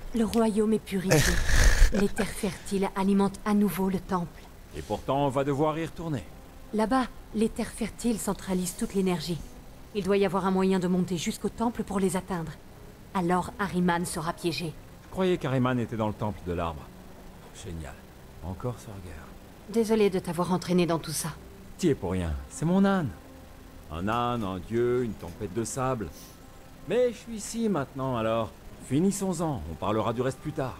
Le royaume est purifié. Les terres fertiles alimentent à nouveau le temple. Et pourtant, on va devoir y retourner. Là-bas, les terres fertiles centralisent toute l'énergie. Il doit y avoir un moyen de monter jusqu'au temple pour les atteindre. Alors Ahriman sera piégé. Je croyais qu'Ahriman était dans le temple de l'arbre. Génial. Encore ce regard. Désolé de t'avoir entraîné dans tout ça. T'y es pour rien. C'est mon âne. Un âne, un dieu, une tempête de sable. Mais je suis ici maintenant, alors finissons-en. On parlera du reste plus tard.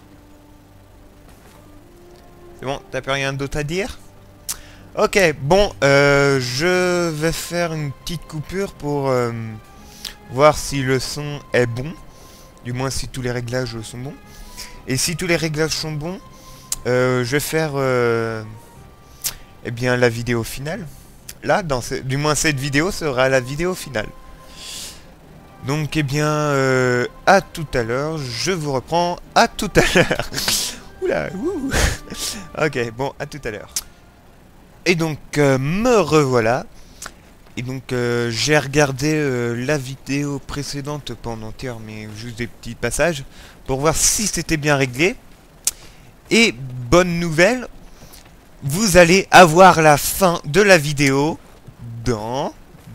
C'est bon, t'as plus rien d'autre à dire? Ok, bon, je vais faire une petite coupure pour voir si le son est bon. Du moins si tous les réglages sont bons. Et si tous les réglages sont bons, je vais faire eh bien la vidéo finale. Là, du moins cette vidéo sera la vidéo finale. Donc eh bien à tout à l'heure, je vous reprends à tout à l'heure. Oula, ouh. Ok, bon, à tout à l'heure. Et donc me revoilà. Et donc j'ai regardé la vidéo précédente pas en entière mais juste des petits passages pour voir si c'était bien réglé. Et bonne nouvelle, vous allez avoir la fin de la vidéo dans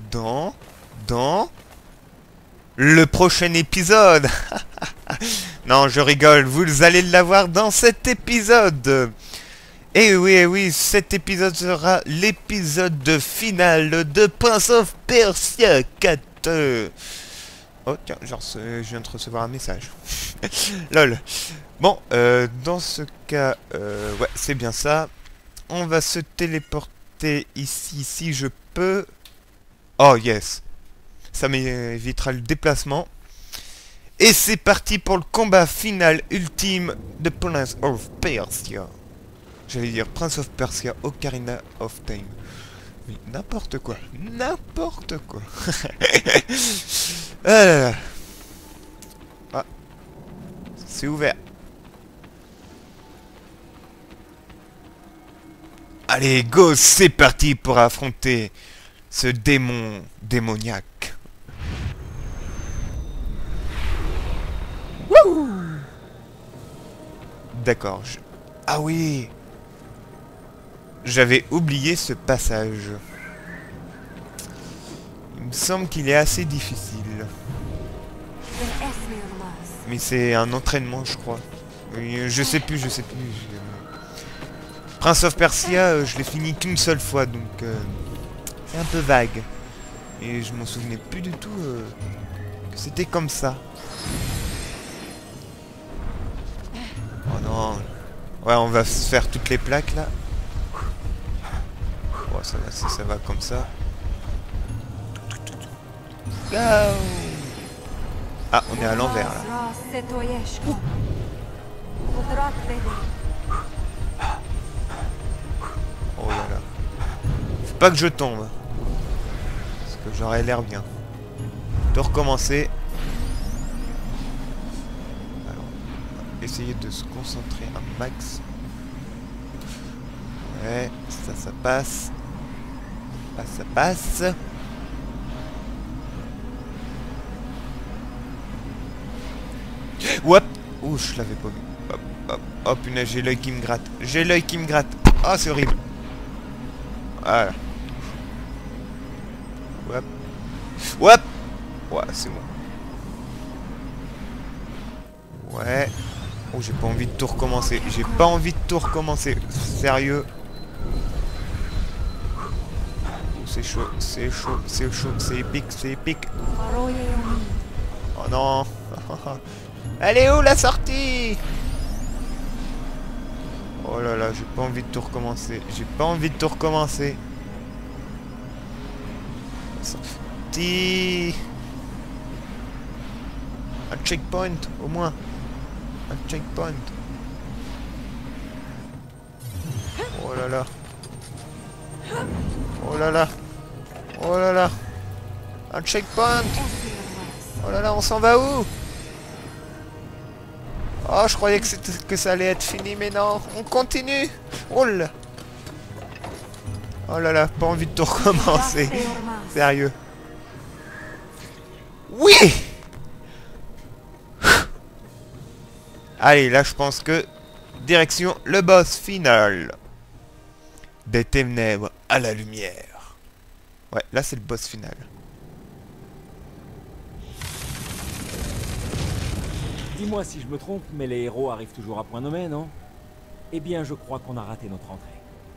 le prochain épisode. Non, je rigole, vous allez l'avoir dans cet épisode. Et oui, cet épisode sera l'épisode final de Prince of Persia 4. Oh tiens, je viens de recevoir un message. Lol. Bon, dans ce cas, ouais, c'est bien ça. On va se téléporter ici, si je peux. Oh yes. Ça m'évitera le déplacement. Et c'est parti pour le combat final ultime de Prince of Persia. J'allais dire Prince of Persia, Ocarina of Time. Mais n'importe quoi. N'importe quoi. Ah. C'est ouvert. Allez, go, c'est parti pour affronter ce démon démoniaque. Wouh! D'accord. Ah oui! J'avais oublié ce passage. Il me semble qu'il est assez difficile. Mais c'est un entraînement, je crois. Je sais plus. Prince of Persia, je l'ai fini qu'une seule fois, donc c'est un peu vague. Et je m'en souvenais plus du tout que c'était comme ça. Oh non. Ouais, on va se faire toutes les plaques là. Oh, ça va, ça va comme ça. Go! Ah, on est à l'envers là. Oh là là. Faut pas que je tombe. Parce que j'aurais l'air bien. De recommencer. Alors, on va essayer de se concentrer un max. Ouais, ça passe. Ça passe. Hop. Ouh, je l'avais pas vu. Hop, hop, hop, punaise, j'ai l'œil qui me gratte. Ah, c'est horrible. Voilà. Hop. Hop. Ouais, c'est bon. Ouais. Oh, j'ai pas envie de tout recommencer. Sérieux. C'est chaud, c'est épique. Oh non. Elle est où la sortie? Oh là là, j'ai pas envie de tout recommencer. Sortie. Un checkpoint, au moins. Un checkpoint. Oh là là. Un checkpoint. Oh là là, on s'en va où? Oh, je croyais que ça allait être fini, mais non. On continue. Oh là. Oh là là, pas envie de tout recommencer. Sérieux. Oui. Allez, là, je pense que... Direction le boss final. Des ténèbres à la lumière. Ouais, là, c'est le boss final. Dis-moi si je me trompe, mais les héros arrivent toujours à point nommé, non? Eh bien, je crois qu'on a raté notre entrée.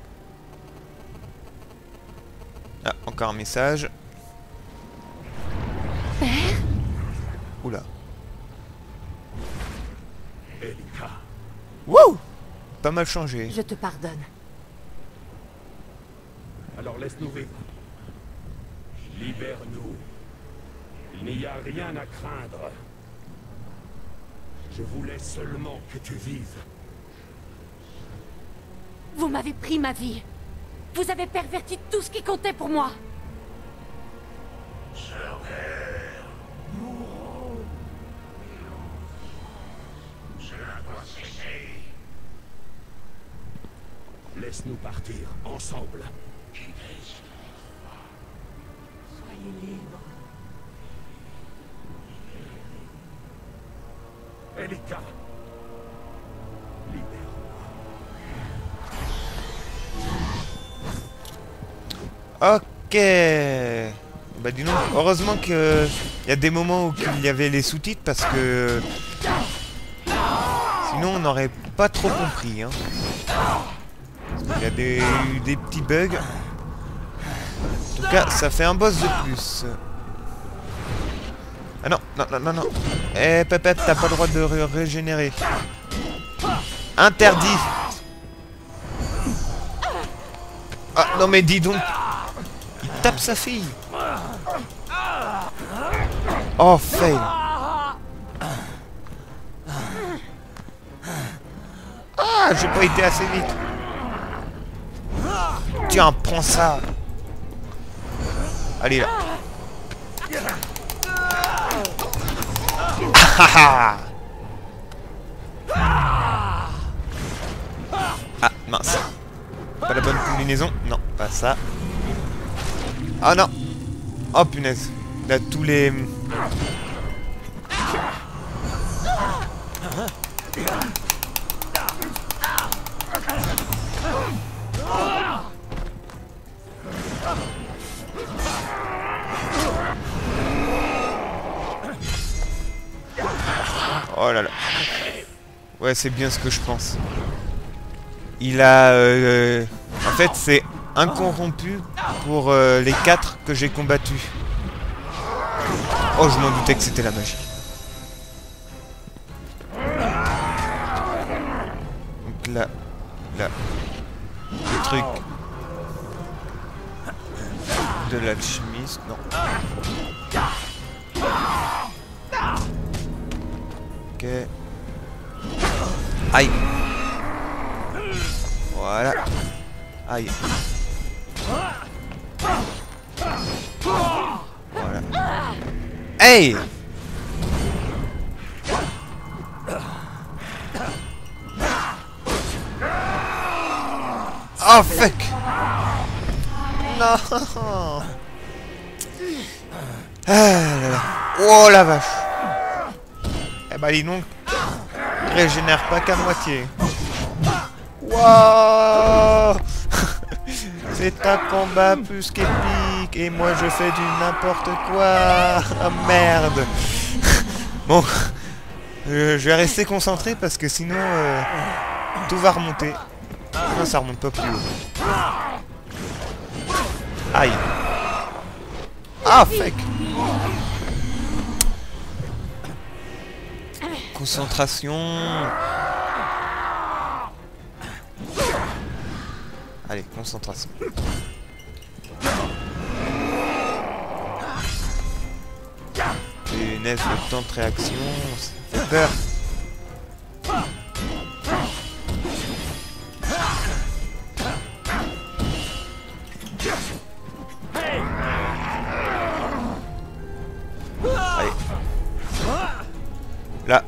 Ah, encore un message. Père? Oula. Elika, Wouh! Pas mal changé. Je te pardonne. alors laisse-nous vivre. Libère-nous. Il n'y a rien à craindre. Je voulais seulement que tu vives. Vous m'avez pris ma vie. Vous avez perverti tout ce qui comptait pour moi. Laisse-nous partir ensemble. Soyez libre. Elika, libère. Ok. Bah dis donc, heureusement que il y a des moments où il y avait les sous-titres parce que sinon on n'aurait pas trop compris. Hein. Il y a eu des petits bugs. En tout cas, ça fait un boss de plus. Ah non, non, non, non, non. Eh, Pépette, t'as pas le droit de régénérer. Interdit. Ah non mais dis donc. Il tape sa fille. Oh, fail. Ah, j'ai pas été assez vite. Tiens, prends ça. Allez là. Ah, ah mince. Pas la bonne combinaison. Non, pas ça. Ah non. Oh punaise. Là tous les... Oh là là. Ouais, c'est bien ce que je pense. Il a... En fait, c'est incorrompu pour les 4 que j'ai combattus. Oh, je m'en doutais que c'était la magie. Donc là... Là... Le truc... De l'alchimiste... Non. Ok. Aïe. Voilà. Aïe. Voilà. Hey! Oh fuck! Non! Ah là là. Oh la vache! Eh bah dis donc, régénère pas qu'à moitié. Wow. C'est un combat plus qu'épique et moi je fais du n'importe quoi. Oh merde. Bon, je vais rester concentré parce que sinon tout va remonter. Non, ça remonte pas plus haut. Aïe. Ah fuck. Concentration. Allez, concentration. Punaise, le temps de réaction, ça fait peur. Allez. Là.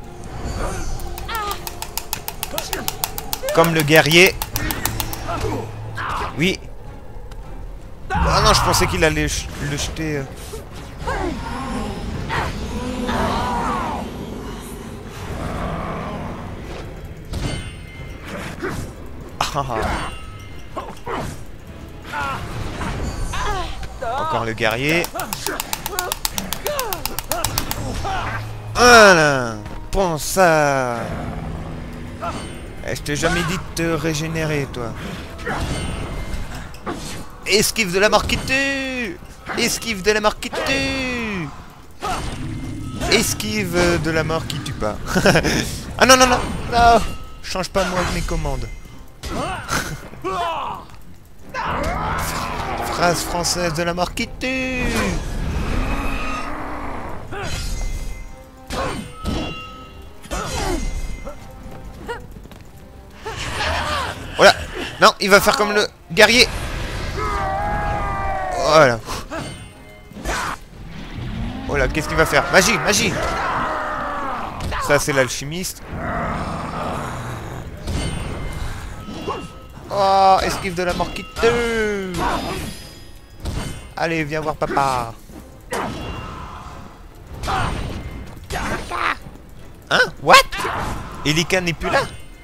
Comme le guerrier. Oui. Ah non, je pensais qu'il allait le jeter. Encore le guerrier. Voilà. Prends ça. Je t'ai jamais dit de te régénérer, toi. Esquive de la mort qui tue. Esquive de la mort qui tue. Esquive de la mort qui tue pas. Ah non, non, non. Non. Change pas moi de mes commandes. Phrase française de la mort qui tue. Voilà. Non, il va faire comme le guerrier. Voilà. Voilà, qu'est-ce qu'il va faire? Magie, magie. Ça, c'est l'alchimiste. Oh, esquive de la mort qui tue. Allez, viens voir papa. Hein? What? Elika n'est plus là?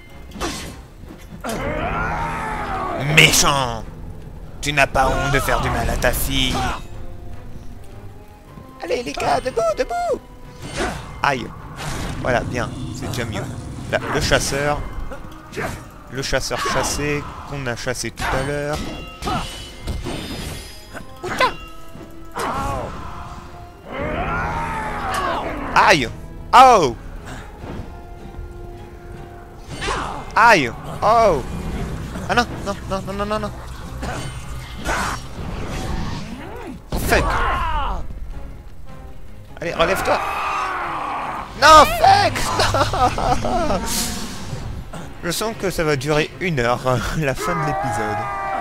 Méchant! Tu n'as pas honte de faire du mal à ta fille. Allez Elika, debout, debout! Aïe. Voilà, bien, c'est déjà mieux. Là, le chasseur chassé, qu'on a chassé tout à l'heure. Aïe! Oh! Aïe! Oh! Ah non, non, non, non, non, non, non. Fuck! Allez, relève-toi! Non, fuck! Non. Je sens que ça va durer 1 heure, la fin de l'épisode.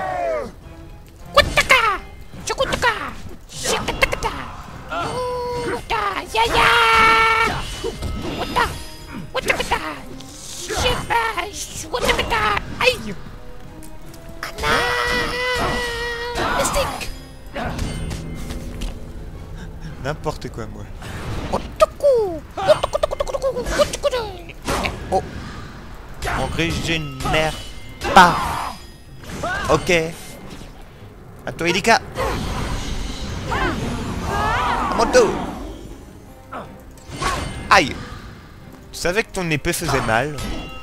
Aïe! N'importe quoi, moi. Oh! On régénère pas. Ok. À toi, Elika. À mon dos. Aïe. Tu savais que ton épée faisait mal?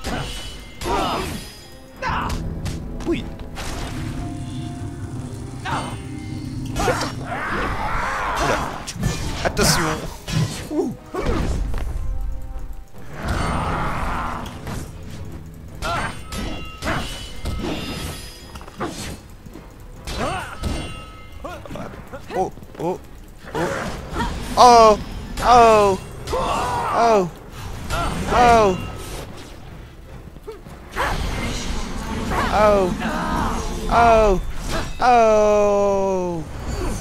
Oui. Oula. Attention. Ouh. Oh, oh, oh. Oh, oh, oh, oh. Oh, oh, oh.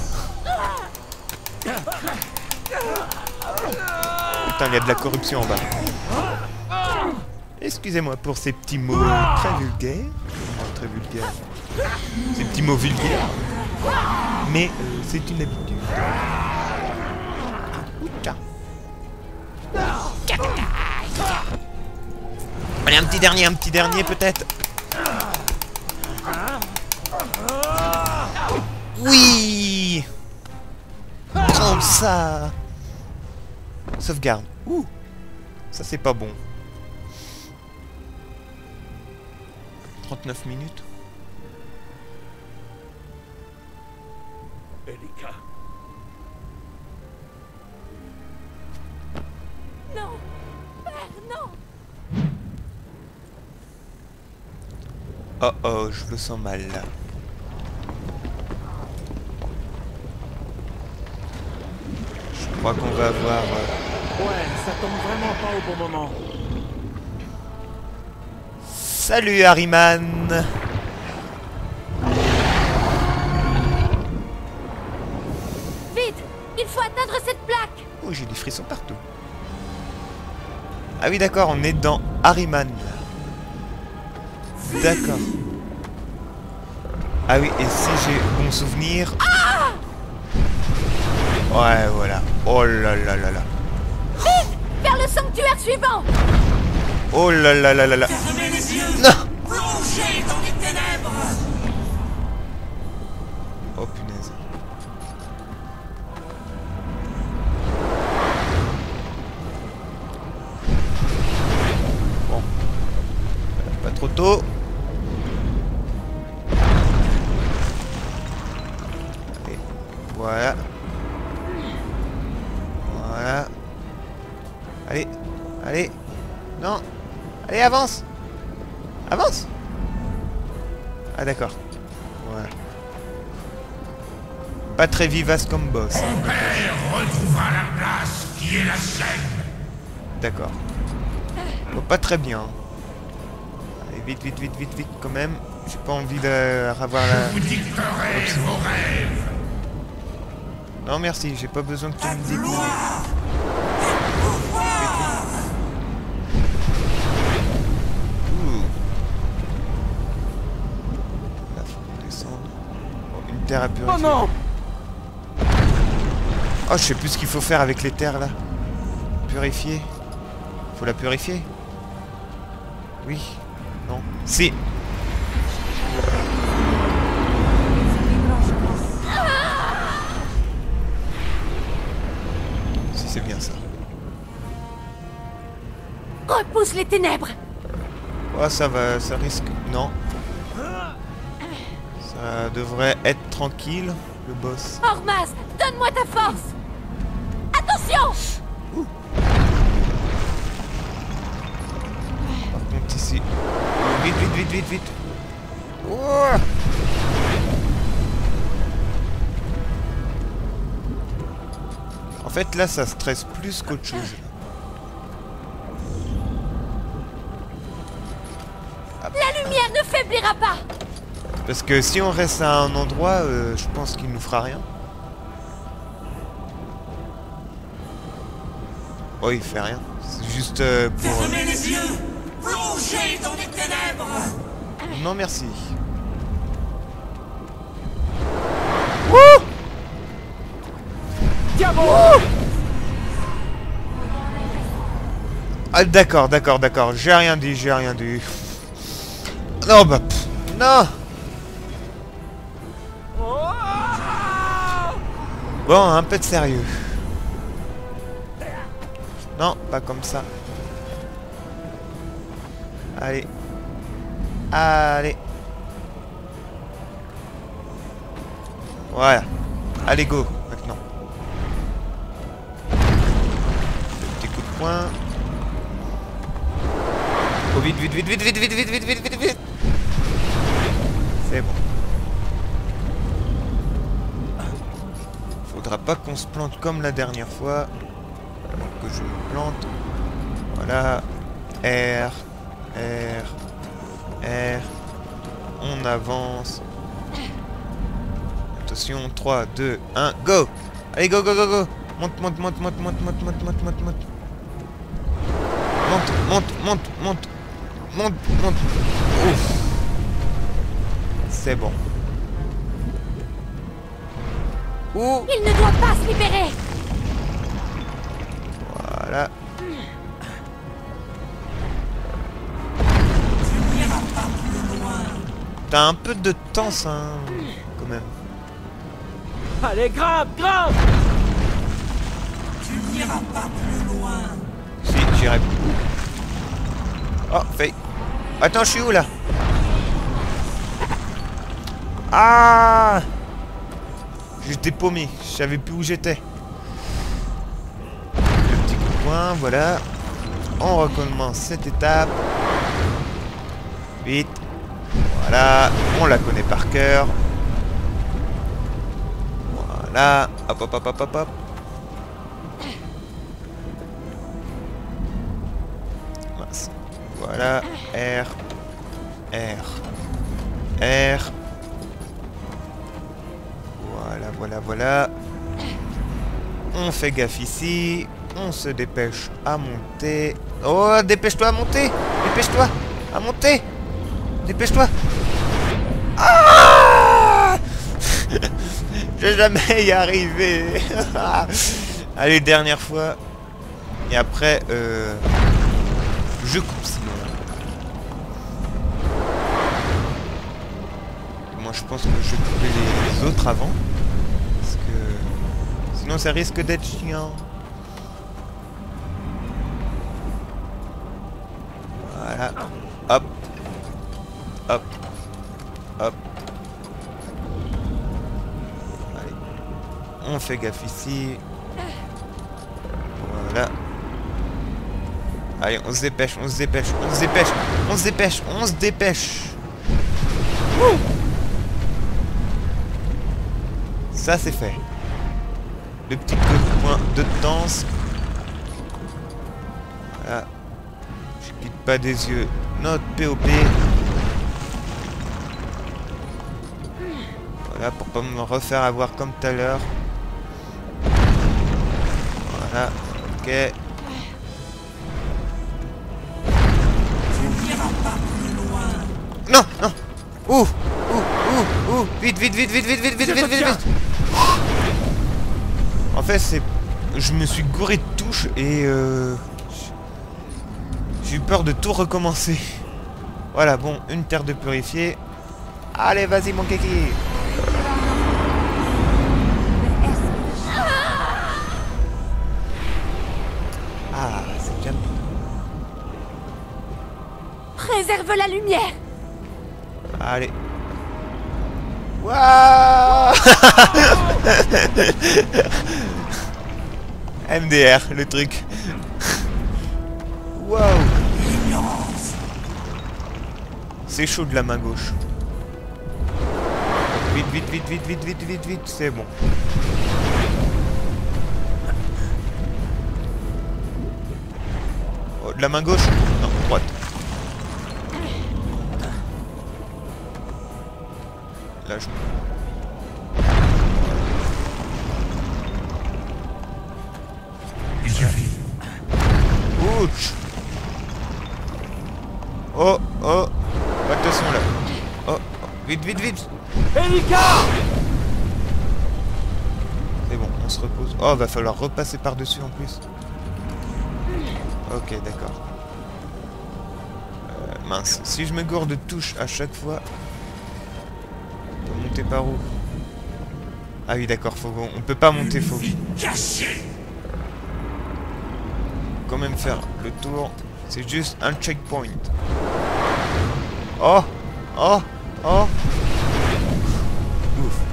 Putain, il y a de la corruption en bas. Excusez-moi pour ces petits mots très vulgaires. Très vulgaires. Ces petits mots vulgaires. Mais c'est une habitude. Allez, un petit dernier peut-être. Oui. Prends ça. Sauvegarde. Ouh. Ça c'est pas bon. 39 minutes. Elika. Non! Père, non! Oh oh, je le sens mal là. Je crois qu'on va avoir... Ouais, ça tombe vraiment pas au bon moment. Salut Ahriman. Vite! Il faut atteindre cette plaque! Oh, j'ai des frissons partout. Ah oui, d'accord, on est dans Ahriman. D'accord. Ah oui, et si j'ai bon souvenir... Ouais, voilà. Oh là là là là. Vite! Vers le sanctuaire suivant! Oh là là là là là. Non! Plongez dans les ténèbres. Oh punaise. Bon. Pas trop tôt. Et voilà. Voilà. Allez. Allez. Non. Allez, avance. Avance. Ah d'accord. Voilà. Pas très vivace comme boss. Mon père retrouvera la place qui est la sienne. D'accord. Bon, pas très bien. Allez, vite, vite, vite, vite, vite, quand même. J'ai pas envie d'avoir la... Vous dicterez vos rêves. Non, merci, j'ai pas besoin que tu me dises. Là, faut descendre. Bon, une terre à purifier. Oh non! Oh, je sais plus ce qu'il faut faire avec les terres, là. Purifier. Faut la purifier? Oui. Non. Si. Si, c'est bien ça. Repousse les ténèbres. Oh, ça va, ça risque... Non. Ça devrait être tranquille, le boss. Ormas, donne-moi ta force. Attention! Par contre, ici... Vite, vite, vite, vite, vite. Oh, en fait, là, ça stresse plus qu'autre chose. La lumière ne faiblira pas. Parce que si on reste à un endroit, je pense qu'il nous fera rien. Oh, il fait rien. C'est juste pour... Fermez les yeux. Plongez dans les ténèbres. Non, merci. Wouh! Diabo! Ah, d'accord, d'accord, d'accord. J'ai rien dit, j'ai rien dit. Non, bah... pff, non! Bon, un peu de sérieux. Non, pas comme ça. Allez. Allez. Voilà. Allez, go, maintenant. Le petit coup de poing. Oh, vite, vite, vite, vite, vite, vite, vite, vite, vite, vite, vite. C'est bon. Faudra pas qu'on se plante comme la dernière fois. Alors que je me plante. Voilà. R. R. R. On avance. Attention, 3, 2, 1, go! Allez, go, go, go, go! Monte, monte, monte, monte, monte, monte, monte, monte, monte, monte. Monte, monte, monte, monte. Monte, monte. Ouf. C'est bon. Ouh! Il ne doit pas se libérer. Voilà. T'as un peu de temps, ça, hein, quand même. Allez, grimpe, grimpe! Tu n'iras pas plus loin. Si, j'irai. Oh, fait. Attends, je suis où, là? Ah! J'étais paumé, je savais plus où j'étais. Le petit coup de poing, voilà. On recommence cette étape. Vite. Voilà, on la connaît par cœur. Voilà, hop hop hop hop hop hop. Mince. Voilà, R, R, R. Voilà, voilà, voilà. On fait gaffe ici. On se dépêche à monter. Oh, dépêche-toi à monter. Dépêche-toi à monter. Dépêche-toi. Ah! Je vais jamais y arriver. Allez, dernière fois. Et après, je coupe sinon. Moi je pense que je vais couper les autres avant. Parce que sinon ça risque d'être chiant. Voilà. Hop. Hop. Hop. Allez. On fait gaffe ici. Voilà. Allez, on se dépêche, on se dépêche, on se dépêche, on se dépêche, on se dépêche. Wouh. Ça c'est fait. Le petit coup de poing de danse. Voilà. Je quitte pas des yeux notre POP. Voilà, pour pas me refaire avoir comme tout à l'heure. Voilà, ok. Non, non. Ouh, vite, vite, vite, vite, vite, vite, vite, vite, vite, vite. En fait, c'est... Je me suis gouré de touches et j'ai eu peur de tout recommencer. Voilà, bon, une terre de purifier. Allez, vas-y, mon kiki. Ah, c'est bien. Préserve la lumière. Allez. Waouh. MDR, le truc. Waouh. C'est chaud de la main gauche. Vite, vite, vite, vite, vite, vite, vite, vite, c'est bon. Oh, de la main gauche? Non, droite. Là, je... Ouch. Oh, oh. Attention là. Oh, oh. Vite, vite, vite. Erika! C'est bon, on se repose. Oh, va falloir repasser par-dessus en plus. Ok, d'accord. Mince. Si je me gourde de touche à chaque fois... On peut monter par où? Ah oui, d'accord, faut... on peut pas monter, faut... quand même faire le tour. C'est juste un checkpoint. Oh! Oh! Oh! Ouf!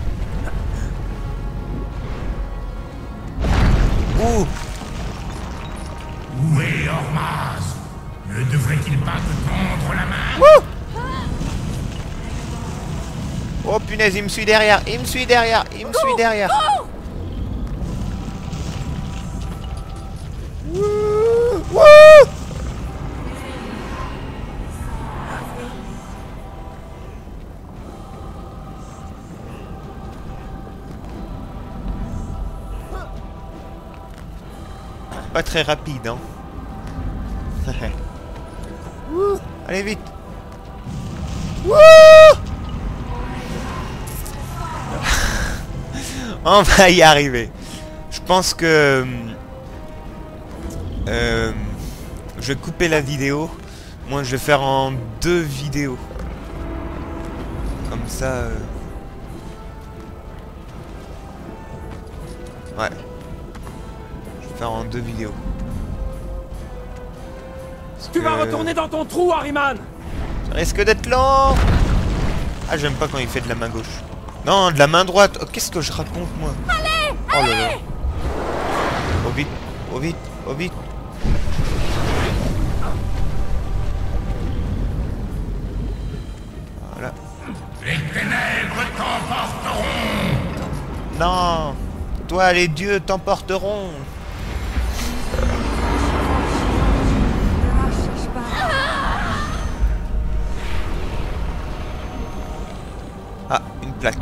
Ouh! Où est Ormaz? Ne devrait-il pas te tendre la main? Ouh! Oh punaise, il me suit derrière! Il me suit derrière! Il me suit derrière! Wouh! Wouh! Pas très rapide, hein. Wouh! Allez vite! Wouh! On va y arriver. Je pense que je vais couper la vidéo. Moi, je vais faire en 2 vidéos. Comme ça. Ouais. Je vais faire en 2 vidéos. Parce Tu vas que retourner dans ton trou, Ahriman! ça risque d'être lent. Ah, j'aime pas quand il fait de la main gauche. Non, de la main droite. Oh, qu'est-ce que je raconte, moi? Allez! Oh là là. Oh vite, oh vite, oh vite. Voilà. Les ténèbres t'emporteront! Non! Toi, les dieux t'emporteront! Ah, une plaque.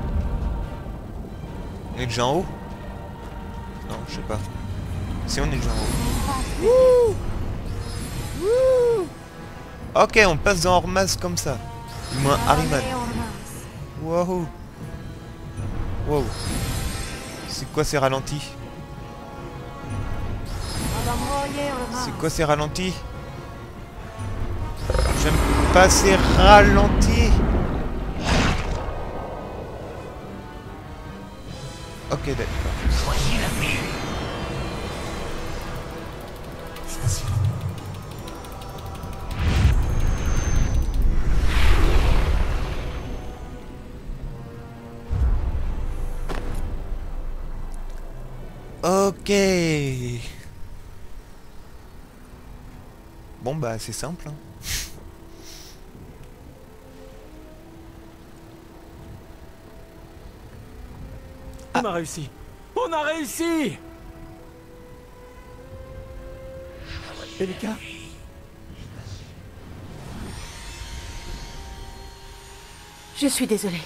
On est déjà en haut? Non, je sais pas. Si on est déjà en haut. Wouh! Wouh! Ok, on passe dans Ormaz comme ça. Du moins Ahriman. Wow! Wow! C'est quoi ces ralentis? C'est quoi ces ralentis? J'aime pas ces ralentis. Ok, d'accord. Voici la ville. Choisis. Ok. Bon bah c'est simple. Hein. On a réussi. On a réussi. Elika? Je suis désolée.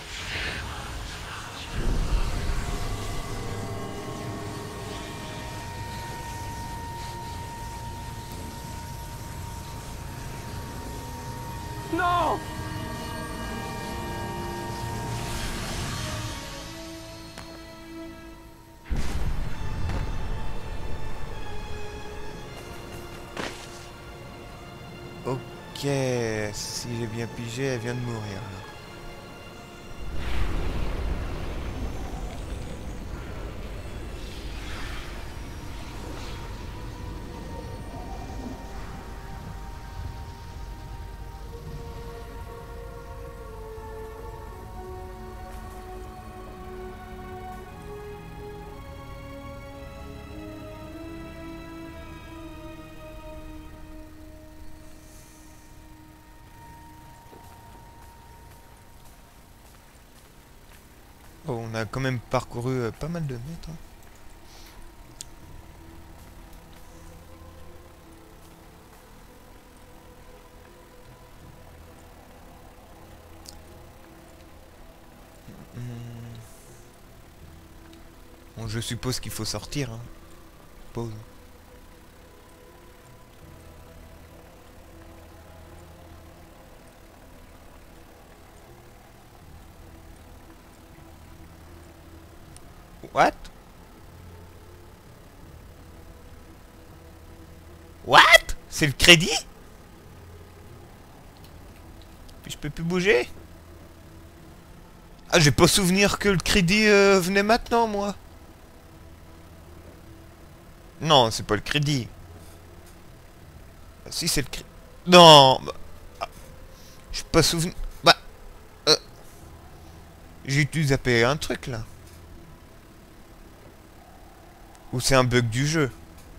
Non! Ok, si j'ai bien pigé, elle vient de mourir là. Oh, on a quand même parcouru pas mal de mètres. Hein. Bon, je suppose qu'il faut sortir. Hein. Pause. What? What? C'est le crédit? Puis je peux plus bouger? Ah, j'ai pas souvenir que le crédit venait maintenant, moi. Non, c'est pas le crédit. Ah, si, c'est le crédit. Non. Bah, ah, j'ai pas souvenir. Bah. J'ai dû zapper un truc, là. Ou c'est un bug du jeu?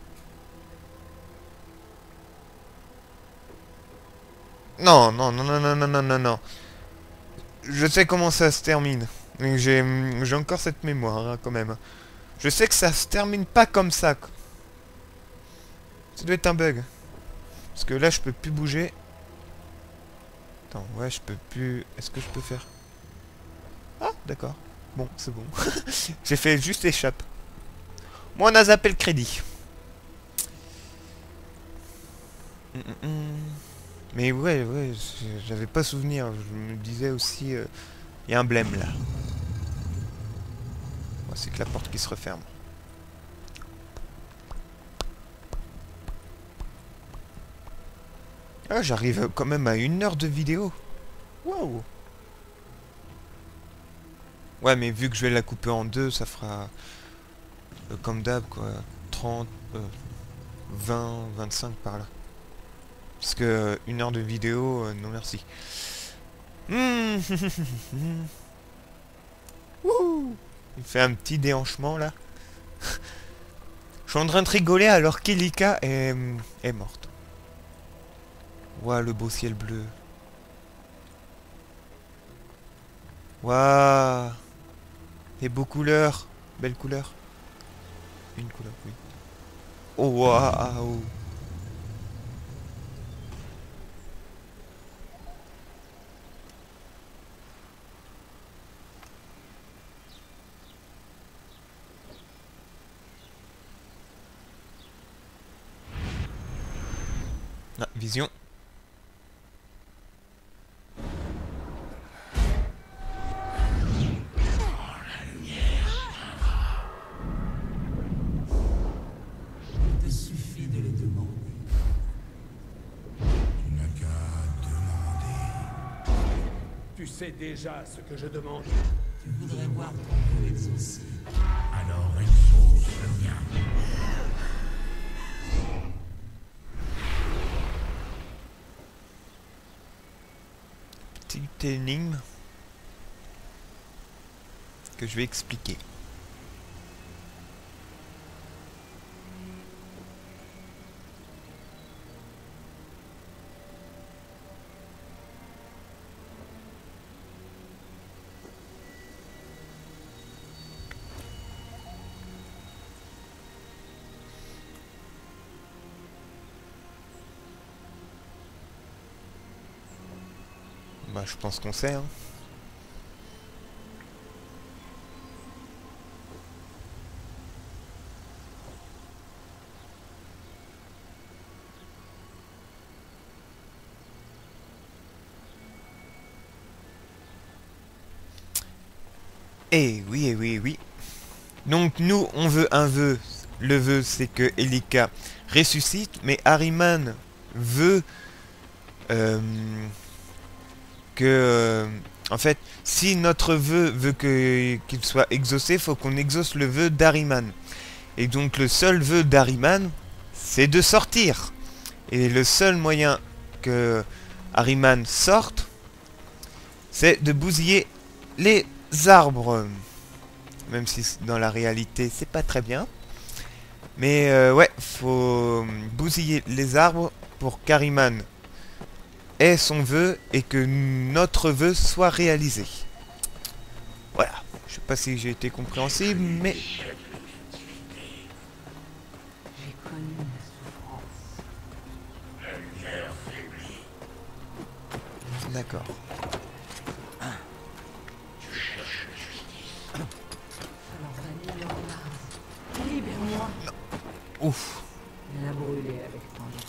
Non, non, non, non, non, non, non, non, non. Je sais comment ça se termine. J'ai encore cette mémoire, hein, quand même. Je sais que ça se termine pas comme ça. Ça doit être un bug. Parce que là, je peux plus bouger. Attends, ouais, je peux plus... Est-ce que je peux faire... Ah, d'accord. Bon, c'est bon. J'ai fait juste échappe. Moi, on a zappé le crédit. Mais ouais, j'avais pas souvenir. Je me disais aussi... Il y a un blême, là. Ouais, c'est que la porte qui se referme. Ah, j'arrive quand même à 1 heure de vidéo. Waouh. Ouais, mais vu que je vais la couper en deux, ça fera... comme d'hab, quoi. 30... 20, 25 par là. Parce que 1 heure de vidéo, non merci. Wouh. Il fait un petit déhanchement, là. Je suis en train de rigoler alors qu'Elika est morte. Ouah, le beau ciel bleu. Waouh. Les beaux couleurs. Belle couleur. Une couleur, oui. Oh, waouh. Ah, vision. Il te suffit de les demander. Tu n'as qu'à demander. Tu sais déjà ce que je demande. Tu voudrais voir ton vœu exaucé. Alors Alors exauce le mien. Petite énigme que je vais expliquer. Bah, je pense qu'on sait, hein. Eh oui, eh oui, eh oui. Donc nous, on veut un vœu. Le vœu, c'est que Elika ressuscite, mais Ahriman veut en fait, si notre vœu veut qu'il soit exaucé, faut qu'on exauce le vœu d'Ahriman. Et donc le seul vœu d'Ahriman, c'est de sortir. Et le seul moyen que Ahriman sorte, c'est de bousiller les arbres. Même si dans la réalité, c'est pas très bien. Mais ouais, faut bousiller les arbres pour qu'Ahriman ait son vœu et que notre vœu soit réalisé. Voilà. Je sais pas si j'ai été compréhensible, mais... J'ai connu la souffrance. D'accord. Alors Vanille Mars, libère-moi. Ouf. La brûler avec tant de...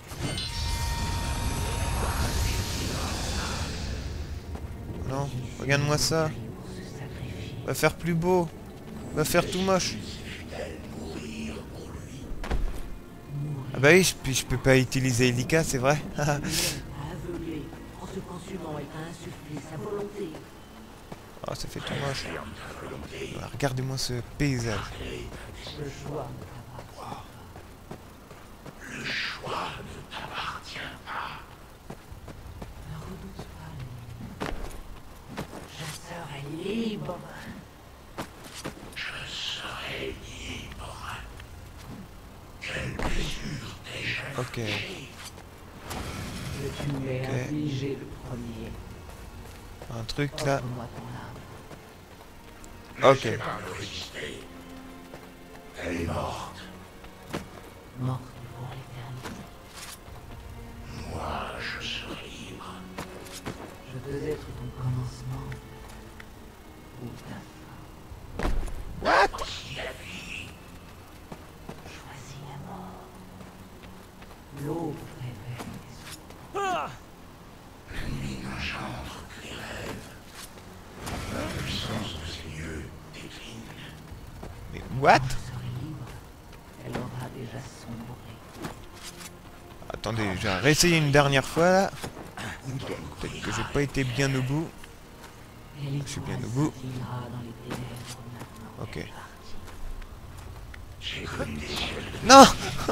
Non, regarde-moi ça. Va faire plus beau. Va faire tout moche. Ah bah oui, je peux pas utiliser Elika, c'est vrai. aveuglé. En se consumant, elle t'a insufflé sa volonté. Oh, ça fait tout moche. Voilà, regardez-moi ce paysage. Le choix Le choix ne t'appartient pas. ne redoute pas. Chasseur est libre. Je serai libre. Quelle blessure déjà. Ok. Je tu m'ai Ok. infligé le premier. Un truc là. Offre-moi ton âme. Ok. Laissez pas le résister. Elle est morte. Morte pour l'éternité. Moi, je serai libre. Je veux être ton commencement. Ou ta fin. Voici la vie. Choisis la mort. L'aube révèle les souffrances. L'ennemi n'engendre que les rêves. La puissance de ces lieux décline. Mais what? Quand je serai libre, elle aura déjà sombré. Attendez, je vais réessayer une dernière fois là. Peut-être que j'ai pas été bien au bout. Je suis bien au bout. Dans les ténèbres maintenant. Ok. J'ai connu des cieux de Non.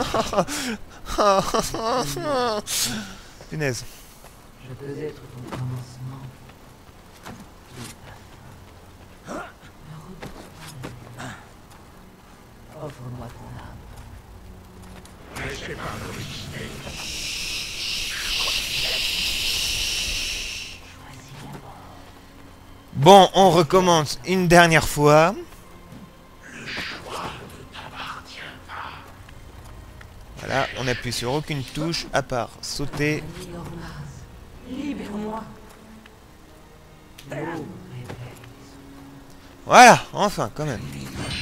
Punaise. Je veux être ton commencement. Ou ta fin. Ne redoute pas. Offre-moi ton âme. laissez pas le résister. Choisis la mort. Bon, on recommence une dernière fois. Voilà, on appuie sur aucune touche à part sauter. Vanille Mars, libère-moi. L'aube révèle les souffrances. Voilà, enfin, quand même.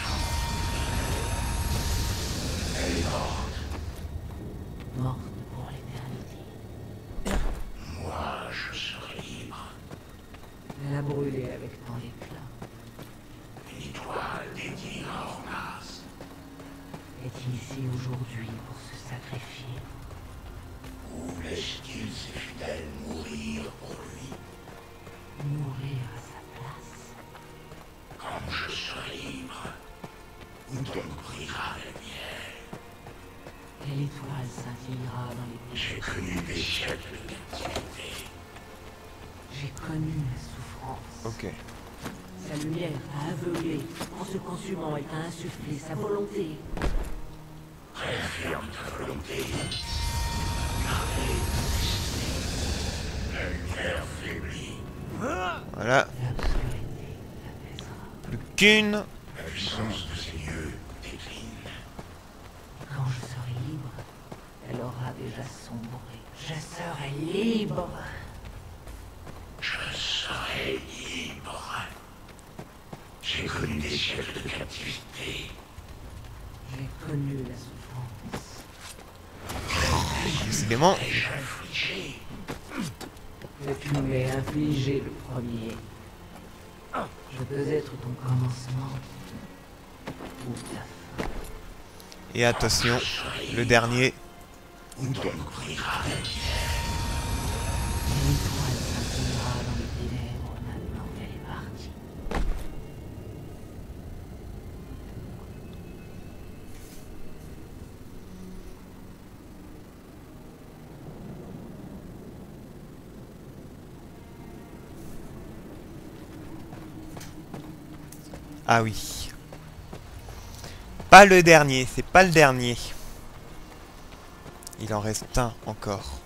Morte pour l'éternité. Moi, je serai libre. Elle a brûlé avec tant d'éclat. Une étoile dédiée à Ornas. Est-il ici aujourd'hui pour se sacrifier? Où laisse-t-il ses fidèles mourir pour lui? Mourir à sa place? Quand je serai libre, où J'ai connu la souffrance. Ok. Sa lumière t'a aveuglé en se consumant et t'a insufflé sa volonté. Réaffirme ta volonté. La lumière faiblit. Voilà. Plus qu'une. La puissance de ces lieux décline. Quand je serai libre, elle aura déjà sombré. Je serai libre. Je serai libre. J'ai connu des siècles de captivité. J'ai connu la souffrance. Décidément. Déjà affligé. Mais tu m'es infligé le premier. Je peux être ton commencement ou ta fin. Et attention, le dernier. Où ton brillera la lumière. L'étoile scintillera dans les ténèbres maintenant qu'elle est partie. Ah oui. Pas le dernier, c'est pas le dernier. Il en reste un encore.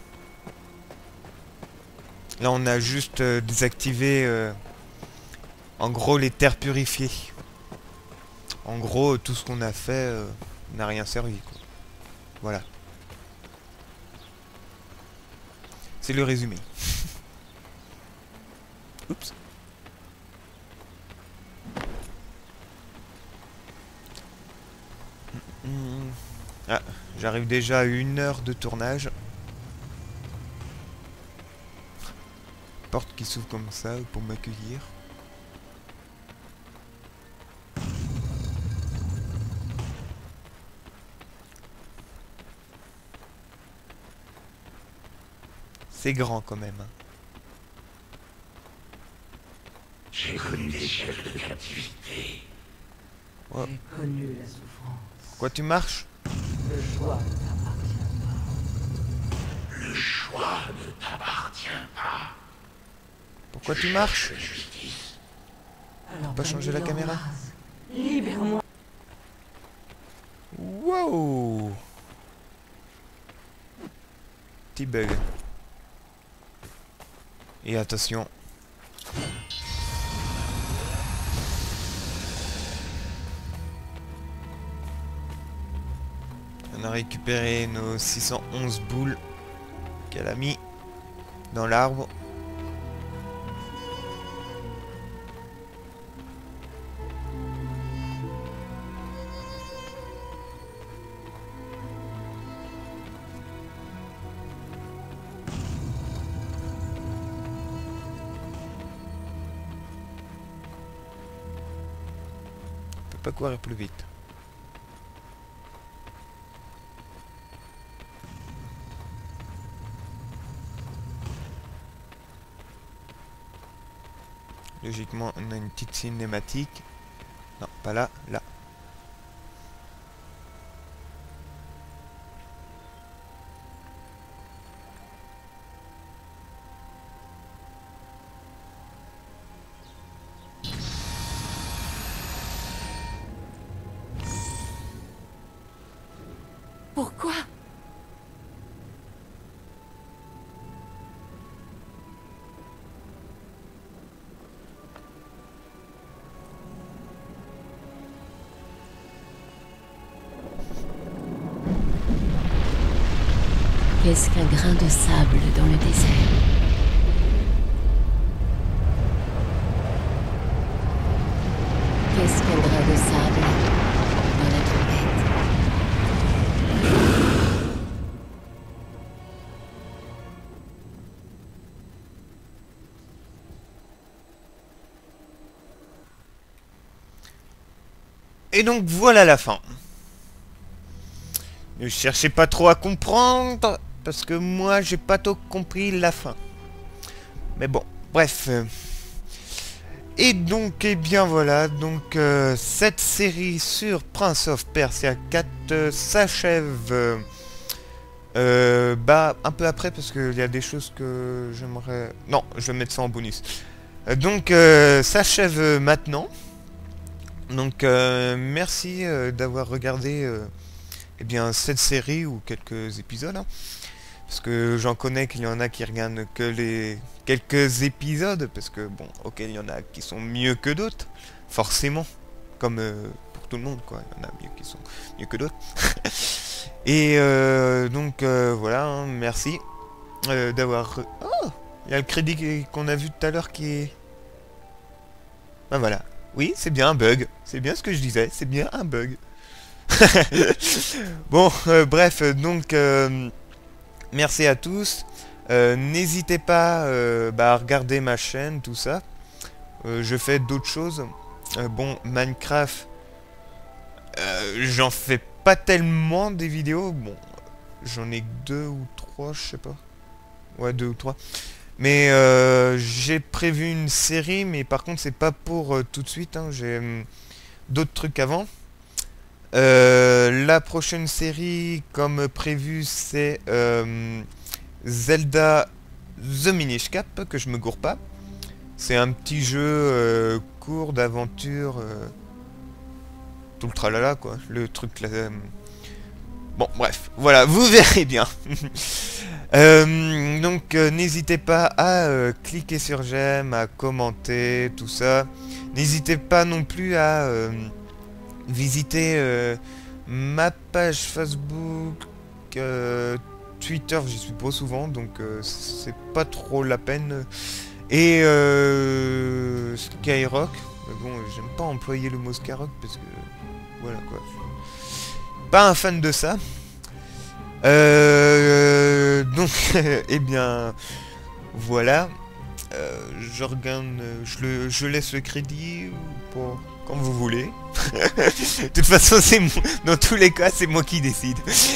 Là, on a juste désactivé, en gros, les terres purifiées. En gros, tout ce qu'on a fait n'a rien servi, quoi. Voilà. C'est le résumé. Oups. Ah, j'arrive déjà à 1 heure de tournage. Porte qui s'ouvre comme ça pour m'accueillir. C'est grand quand même. J'ai connu des siècles de captivité. Oh. J'ai connu la souffrance. Quoi, tu marches? Le choix ne t'appartient pas. Le choix ne t'appartient pas. Pourquoi tu marches? La justice. Alors Pas changer la Banni caméra? Loras, libère-moi. Wow! Petit bug. Et attention. On a récupéré nos 611 boules qu'elle a mis dans l'arbre. On peut pas courir plus vite. Logiquement, on a une petite cinématique. Non, pas là, là. Pourquoi? Qu'est-ce qu'un grain de sable dans le désert? Qu'est-ce qu'un grain de sable dans la tempête? Et donc voilà la fin. Ne cherchez pas trop à comprendre, parce que moi j'ai pas trop compris la fin. Mais bon, bref. Et donc, eh bien voilà, donc cette série sur Prince of Persia 4 s'achève Bah, un peu après, parce qu'il y a des choses que j'aimerais... Non, je vais mettre ça en bonus. Donc, s'achève maintenant. Donc, merci d'avoir regardé eh bien, cette série ou quelques épisodes. Hein. Parce que j'en connais qu'il y en a qui regardent que les quelques épisodes. Parce que, bon, ok, il y en a qui sont mieux que d'autres. Forcément. Comme pour tout le monde, quoi. Il y en a mieux qui sont mieux que d'autres. Et donc, voilà, hein, merci d'avoir... Oh, il y a le crédit qu'on a vu tout à l'heure qui est... Ben voilà. Oui, c'est bien un bug. C'est bien ce que je disais. C'est bien un bug. Bon, bref, donc... merci à tous. N'hésitez pas à regarder ma chaîne, tout ça. Je fais d'autres choses. Bon, Minecraft, j'en fais pas tellement des vidéos. Bon, j'en ai que 2 ou 3, je sais pas. Ouais, 2 ou 3. Mais j'ai prévu une série, mais par contre, c'est pas pour tout de suite. Hein. J'ai d'autres trucs avant. La prochaine série, comme prévu, c'est Zelda The Minish Cap, que je me gourre pas. C'est un petit jeu court d'aventure, tout le tralala quoi, le truc là. Bon bref, voilà, vous verrez bien. Donc n'hésitez pas à cliquer sur j'aime, à commenter, tout ça. N'hésitez pas non plus à visiter ma page Facebook, Twitter, j'y suis pas souvent, donc c'est pas trop la peine. Et Skyrock, mais bon, j'aime pas employer le mot Skyrock parce que voilà quoi. Pas un fan de ça. Donc, eh bien, voilà. Je regarde, je laisse le crédit pour quand vous voulez. De toute façon, dans tous les cas, c'est moi qui décide.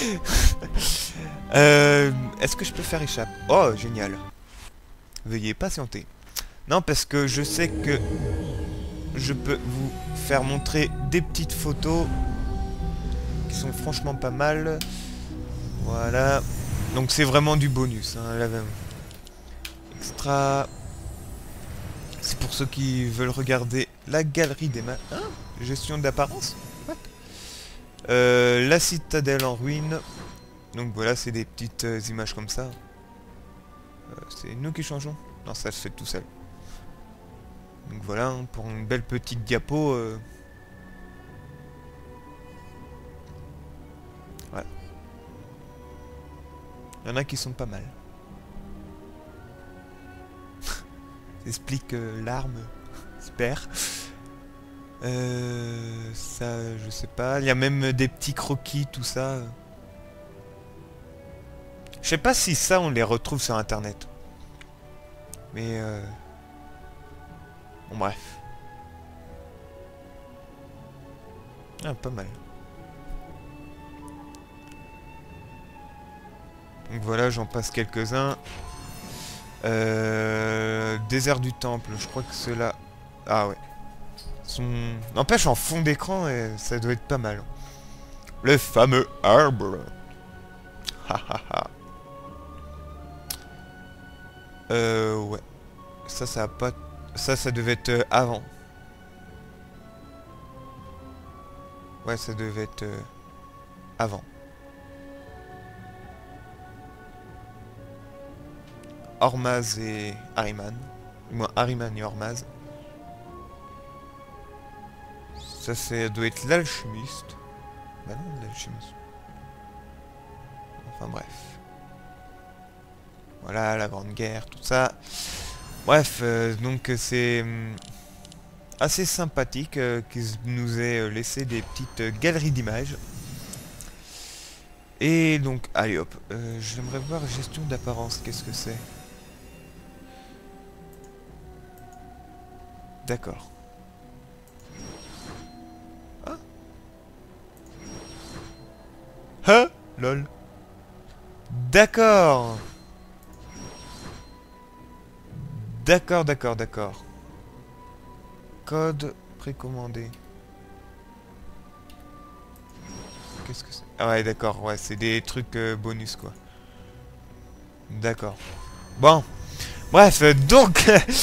Est-ce que je peux faire échappe? Oh, génial. Veuillez patienter. Non, parce que je sais que je peux vous faire montrer des petites photos qui sont franchement pas mal. Voilà. Donc c'est vraiment du bonus. Hein, là, extra. C'est pour ceux qui veulent regarder la galerie des mains. Hein, gestion d'apparence. La citadelle en ruine. Donc voilà, c'est des petites images comme ça. C'est nous qui changeons? Non, ça se fait tout seul. Donc voilà, hein, pour une belle petite diapo. Voilà. Il y en a qui sont pas mal. Ça explique l'arme. J'espère. Ça, je sais pas. Il y a même des petits croquis, tout ça. Je sais pas si ça, on les retrouve sur internet. Mais bon, bref. Ah, pas mal. Donc voilà, j'en passe quelques-uns. Désert du temple, je crois que ceux-là... Ah ouais. N'empêche, en fond d'écran, ça doit être pas mal. Le fameux arbre. Hahaha. Ouais. Ça a pas... Ça devait être avant. Ouais, ça devait être avant. Ormaz et Ahriman. Du moins, Ahriman et Ormaz. Ça doit être l'alchimiste. Bah non, l'alchimiste. Enfin bref. Voilà, la Grande Guerre, tout ça. Bref, donc c'est assez sympathique qu'ils nous aient laissé des petites galeries d'images. Et donc, allez hop, j'aimerais voir gestion d'apparence, qu'est-ce que c'est? D'accord. Ah. Ah, lol. D'accord. D'accord. Code précommandé. Qu'est-ce que c'est? Ah ouais, d'accord, ouais, c'est des trucs bonus, quoi. D'accord. Bon. Bref, donc...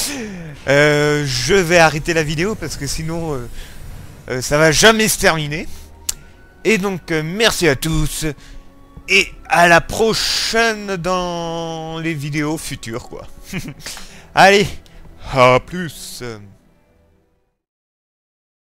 je vais arrêter la vidéo parce que sinon... ça va jamais se terminer. Et donc, merci à tous. Et à la prochaine dans les vidéos futures, quoi. Allez, à plus.